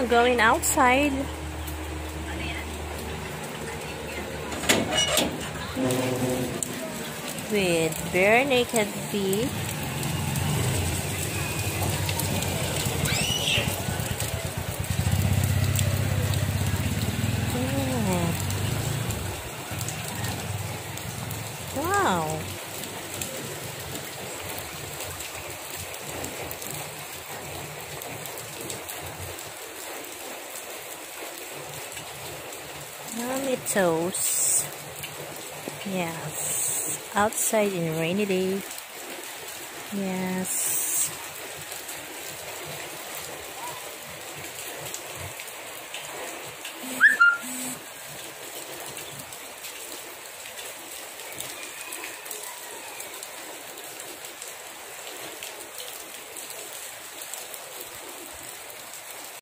going outside. With bare naked feet. Wow. Yummy toes. Yes. Outside in a rainy day. Yes.